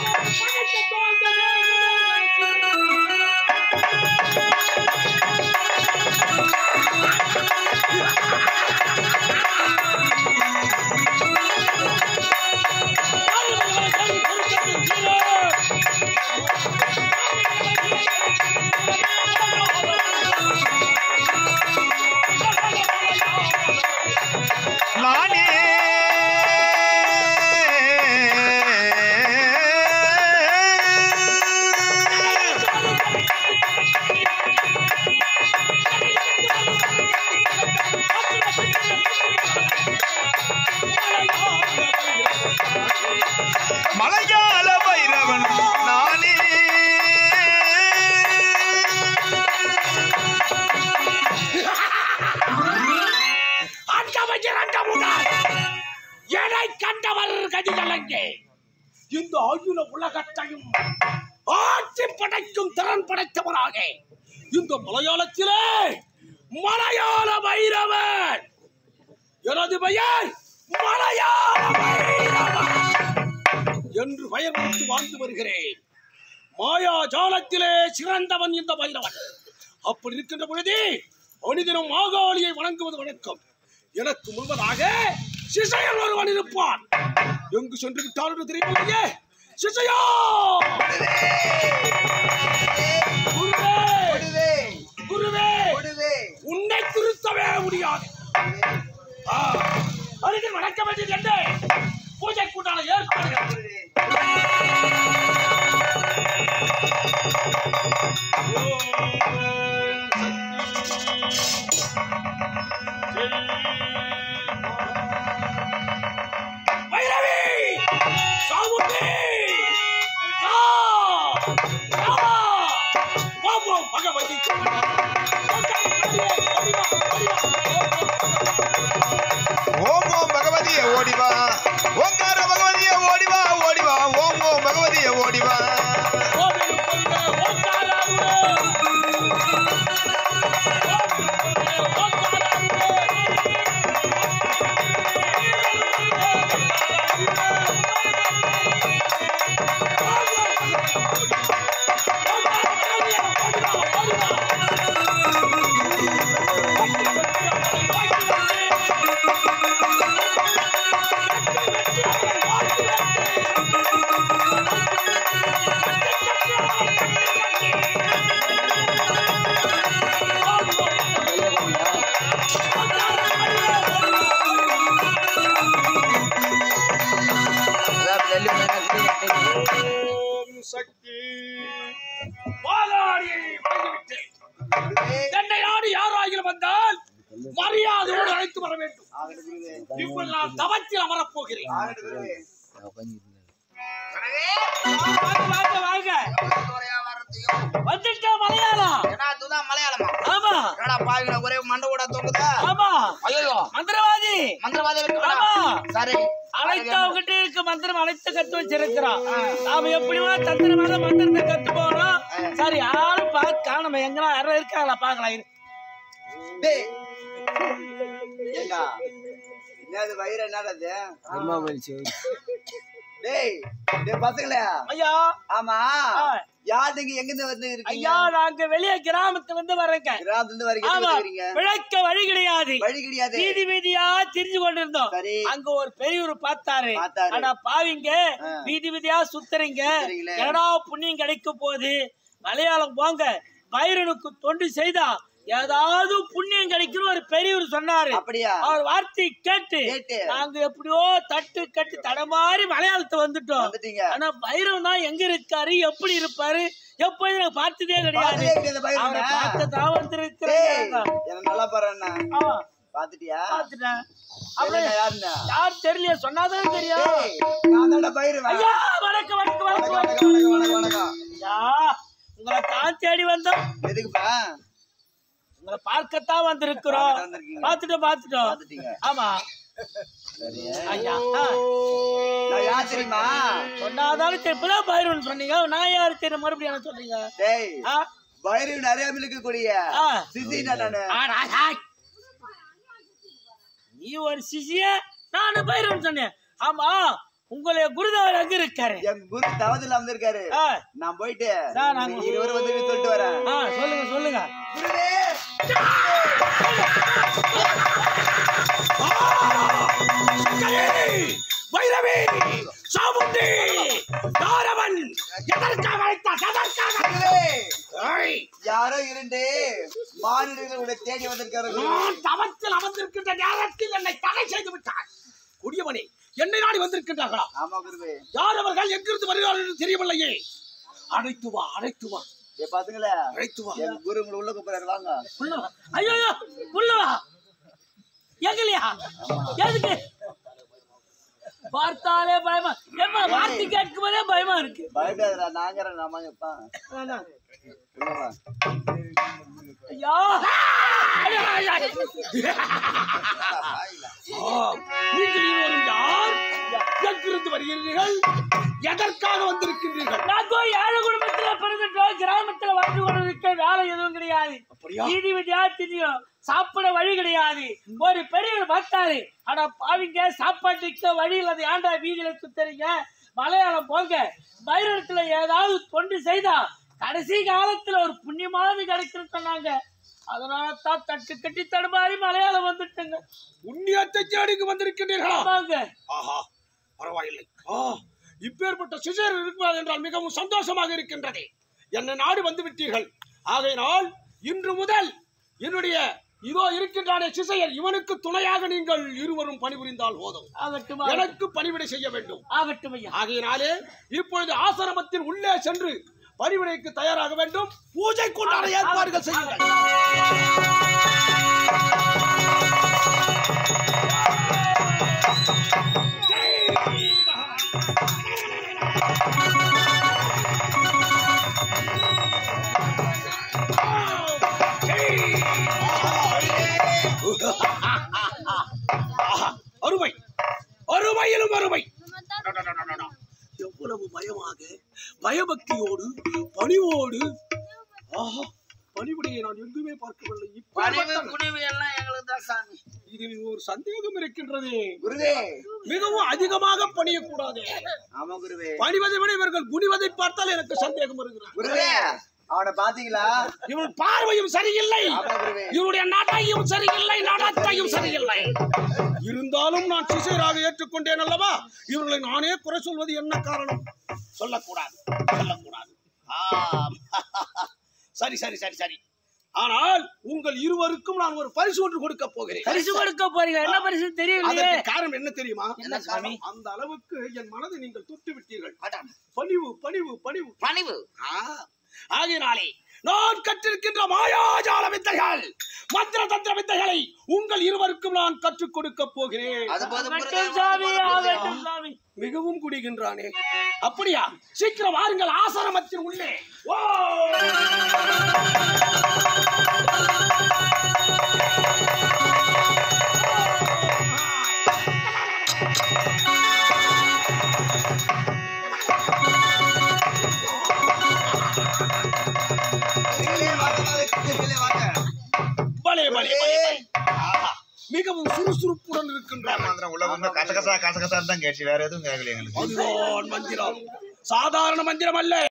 இந்த அகில உலகத்தையும் ஆட்சி படைக்கும் திறன் படைத்தவராக இந்த மலையாளத்திலே மலையாள பைரவன் எனது பெயர் மலையாள பைரவன் என்று பெயர் கொடுத்து வாழ்ந்து வருகிறேன். மாயா ஜாலத்திலே சிறந்தவன் இந்த பைரவன். அப்படி இருக்கின்ற பொழுது மனிதனும் மாகாளியை வணங்குவது வழக்கம். எனக்கு முன்பதாக சிசையன் ஒருவன் இருப்பான். எங்கு சென்று விட்டால் தெரியவில்லையே. சிசையா குருவே, உன்னை திருத்தவே முடியாது. அருகில் வணக்க வேண்டியது என்று பூஜை கூட்டான ஏற்பாடுகள். ஓம் ஓம் பகவதியே ஓடிவா, ஓங்கார பகவதியே ஓடிவா, ஓடிவா, ஓம் ஓம் பகவதியே ஓடிவா. மரியாதையோடு அழைத்து வர வேண்டும். இப்ப நான் தவத்தில் அமரப் போகிறேன். ஒரே மண்ட கூட தோங்குதா? மந்திரவாதி சரி அனைத்தவங்கிட்ட இருக்கு மந்திரம் அனைத்து கத்து வச்சிருக்கிறான். நாம எப்படிவா தந்திரமான மந்திரத்தை கத்து போறோம். சரி யாரும் பார்க்க நம்ம எங்கன்னா யாரும் இருக்காங்களா பாக்கலாம். என்னது வயிறு என்னது பசங்களே? ஐயா ஆமா யாருங்க எங்க வந்து ஐயா நாங்க வெளியே கிராமத்துல இருந்து வர்றேங்க. கிராமத்துல வரீங்க. பிழைக்க வழி கிடையாது. வீதி வீதியா திரிஞ்சு கொண்டிருந்தோம். அங்க ஒரு பெரியவர் பார்த்தாரு. ஆனா பாவிங்க வீதி வீதியா சுத்துறீங்க, ஏடா புண்ணியம் கிடைக்க போகுது, மலையாளம் போங்க, பைரனுக்கு தொண்டு செய்தா ஏதாவது புண்ணியம் கிடைக்கும் ஒரு பெரியவர் சொன்னாரு. அவர் வார்த்தை கேட்டு நாங்க எப்படியோ தட்டு கட்டி தடமாறி மலையாளத்தை வந்துட்டோம். ஆனா பைரவன் தான் எங்க இருக்காரு, எப்படி இருப்பாரு, எப்போது நான் பார்த்ததே கிடையாது. அவரை பார்த்துதான் வந்திருக்கிறேன். நல்லா பாருண்ணா. பாத்துட்டியா? பாத்துட்டேன். யார் தெரியல, சொன்னாதான் தெரியும். ஐயா வணக்கம் வணக்கம் வணக்கம் வணக்கம். ஐயா உங்களை தான் தேடி வந்தோம். எதுக்குப்பா? உங்களை பார்க்கத்தான் வந்திருக்கிறோம். பாத்துட்டோம். ஆமா ஐயா யார் தெரியுமா? சொன்னாதாலும் இப்பதான் பைரவன் சொன்னீங்க. நான் யாரு தெரியும் மறுபடியும் சொல்றீங்க? பைரவன் அறியாமல் இருக்கக்கூடிய சிசினா நானு. நீ ஒரு சிசிய நானு பைரவன் சொன்னேன். ஆமா உங்களுடைய குருதேவர் எங்க இருக்காரு? என் குரு தவத்துல வந்திருக்காரு. நான் போயிட்டு இருவர் வந்து சொல்லிட்டு வரேன். சொல்லுங்க சொல்லுங்க. குருவே வைரவி சாமுண்டி தாரவன் எதற்காக யாரோ இரண்டு மாநிலங்களுடைய தேடி வந்திருக்கார்கள். நான் தவத்தில் அமர்ந்திருக்கின்ற நேரத்தில் என்னை தடை செய்து விட்டார். குடியவனே, என்னை நாடி வந்திருக்கின்றார்களா? ஆமா குருவே. யார் அவர்கள், எங்கிருந்து வருகிறார்கள் என்று தெரியவில்லையே. அழைத்து வா, அழைத்து வா. பாத்துங்களே, அழைத்து வா. என் குரு உங்களை உள்ள கூப்பிடுறாரு, வாங்க. ஐயோ உள்ளவா எங்கலையா? எதுக்கு பார்த்தாலே பயமா? ஏமா வார்த்தை கேட்கும் போதே பயமா இருக்கு. பயப்படாதடா, நாங்கற நாமப்பா. ஐயா நீங்கள் யார், எங்கிருந்து வருகிறீர்கள், எதற்காக வந்திருக்கின்றீர்கள்? நான் ஏழை குடும்பத்துல பிறந்துட்டோம், கிராமத்துல வந்து கொண்டிருக்க வேலை எதுவும் கிடையாது. நீதி விதியா தெரியும், சாப்பிட வழி கிடையாது. ஒரு பெரியவர் பார்த்தாரு, ஆனா பாவிங்க சாப்பாட்டுக்கு வழி இல்லாத ஏண்டா வீதியில சுத்தறீங்க, மலையாளம் போங்க, பைரவத்துல ஏதாவது தொண்டு செய்தா கடைசி காலத்துல ஒரு புண்ணியமாவது கிடைக்குன்னு சொன்னாங்க. அதனால தான் தட்டு கட்டி தடுமாறி மலையாளம் வந்துட்டுங்க. புண்ணியத்தை தேடிக்கு வந்திருக்கின்றீர்களா? ஆஹா, பரவாயில்லை. இப்பேற்பட்ட சிசர் இருக்கிறது என்றால் மிகவும் சந்தோஷமாக இருக்கின்றது. என்னை நாடு வந்து விட்டீர்கள். ஆகையினால் இன்று முதல் என்னுடைய இதோ இருக்கின்றானே சிசையர், இவனுக்கு துணையாக நீங்கள் இருவரும் பணிபுரிந்தால் போதும். எனக்கு பணிவிடை செய்ய வேண்டும். ஆகையினாலே இப்பொழுது ஆசிரமத்தின் உள்ளே சென்று பணிவிடைக்கு தயாராக வேண்டும். பூஜை கொண்டாட ஏற்பாடுகள் செய்யுங்கள். அருமை, அருமையிலும் அருமை. எவ்வளவு பயமாக, பயபக்தியோடு, பணிவோடு. பணிவுடையை நான் எங்குமே பார்க்கவில்லை. இதில் ஒரு சந்தேகம் இருக்கின்றது. மிகவும் அதிகமாக பணியக்கூடாது. பணிவதை விட இவர்கள் குனிவதை பார்த்தால் எனக்கு சந்தேகம் வருகிறது. அவனை பாத்தீங்களா? இவன் பார்வையும் சரியில்லை, இவருடைய நடையும் சரியில்லை, நடத்தையும் சரியில்லை. இருந்தாலும் நான் சிசையராக ஏற்றுக்கொண்டேன் அல்லவா? இவர்களை நானே குறை சொல்வது என்ன காரணம்? சொல்லக்கூடாது, சொல்லக்கூடாது. சரி சரி சரி சரி. ஆனால் உங்கள் இருவருக்கும் நான் ஒரு பரிசு ஒன்று கொடுக்க போகிறேன். பரிசு கொடுக்க போறீங்க? என்ன பரிசு தெரியல. காரணம் என்ன தெரியுமா? என்ன சாமி? அந்த அளவுக்கு என் மனதை நீங்கள் தொட்டு விட்டீர்கள். பணிவு பணிவு பணிவு பணிவு. ஆகையினாலே நான் கற்றிருக்கின்ற மாயாஜால வித்தைகள், மந்திர தந்திர வித்தைகளை உங்கள் இருவருக்கும் நான் கற்றுக் கொடுக்க போகிறேன். மிகவும் குடிகின்றானே, அப்படியா? சீக்கிரம் வாருங்கள் ஆசிரமத்தின் உள்ளே. மிகவும் சுறுசுறுப்புடன் இருக்கின்றார். கசகசா கசகசா தான் கேட்டு வேற எதுவும் கேட்கல. அதுதான் மந்திரம், சாதாரண மந்திரம் அல்ல.